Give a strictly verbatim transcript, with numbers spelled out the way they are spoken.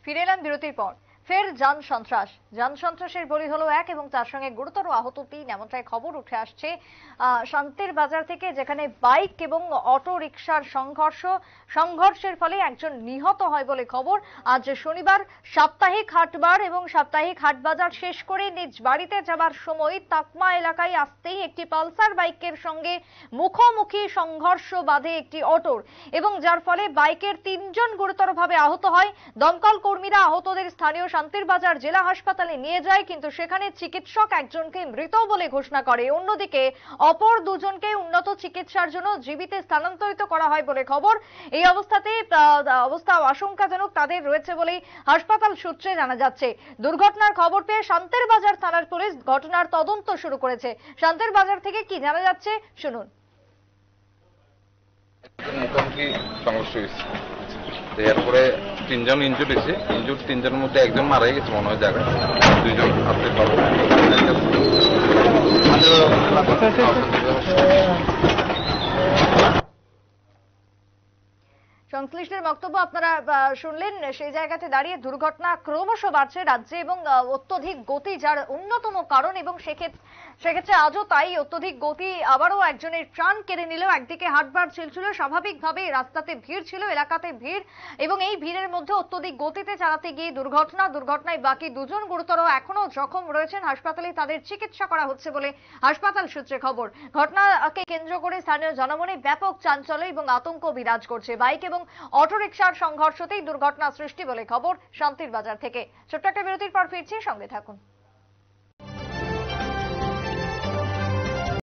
ফিরে এলাম বিরতির পর। ফের যান সন্ত্রাস যান সন্ত্রাসের বলি হলো এক এবং তার সঙ্গে গুরুতর আহত তিন, এমনটাই খবর উঠে আসছে শান্তির বাজার থেকে, যেখানে বাইক এবং অটো রিকশার সংঘর্ষ সংঘর্ষের ফলে একজন নিহত হয় বলে খবর। আজ শনিবার সাপ্তাহিক হাটবার এবং সাপ্তাহিক হাট বাজার শেষ করে নিজ বাড়িতে যাবার সময় তাকমা এলাকায় আসতেই একটি পালসার বাইকের সঙ্গে মুখোমুখি সংঘর্ষ বাধে একটি অটোর, এবং যার ফলে বাইকের তিনজন গুরুতরভাবে আহত হয়। দমকল কর্মীরা আহতদের স্থানীয় শান্তির বাজার জেলা হাসপাতালে নিয়ে যায়, কিন্তু সেখানে চিকিৎসক একজনকে মৃত বলে ঘোষণা করে। অন্যদিকে অপর দুজনকে উন্নত চিকিৎসার জন্য জীবিতে স্থানান্তরিত করা হয় বলে খবর। এই অবস্থাতে অবস্থা আশঙ্কাজনক তাদের রয়েছে বলে হাসপাতাল সূত্রে জানা যাচ্ছে। দুর্ঘটনার খবর পেয়ে শান্তির বাজার থানার পুলিশ ঘটনার তদন্ত শুরু করেছে। শান্তির বাজার থেকে কি জানা যাচ্ছে শুনুন। এরপরে তিনজন ইনজুর্ড হয়েছে, ইনজুর্ড তিনজনের মধ্যে একজন মারা গেছে মনে হয় জায়গায়, দুইজন হাতে পারবো। সংশ্লিষ্টের বক্তব্য আপনারা শুনলেন। সেই জায়গাতে দাঁড়িয়ে দুর্ঘটনা ক্রমশ বাড়ছে রাজ্যে এবং অত্যধিক গতি যার অন্যতম কারণ, এবং সেক্ষেত্রে সেক্ষেত্রে আজও তাই অত্যধিক গতি আবারও একজনের প্রাণ কেড়ে নিল। একদিকে হাটবার চলছিল, স্বাভাবিকভাবে রাস্তাতে ভিড় ছিল, এলাকাতে ভিড়, এবং এই ভিড়ের মধ্যে অত্যধিক গতিতে চালাতে গিয়ে দুর্ঘটনা দুর্ঘটনায় বাকি দুজন গুরুতর এখনো জখম রয়েছেন। হাসপাতালে তাদের চিকিৎসা করা হচ্ছে বলে হাসপাতাল সূত্রে খবর। ঘটনাকে কেন্দ্র করে স্থানীয় জনমনে ব্যাপক চাঞ্চল্য এবং আতঙ্ক বিরাজ করছে। বাইক এবং অটোরিকশার সংঘর্ষতেই দুর্ঘটনা সৃষ্টি বলে খবর শান্তির বাজার থেকে। ছোট্ট একটা বিরতির পর ফিরছি, সঙ্গে থাকুন।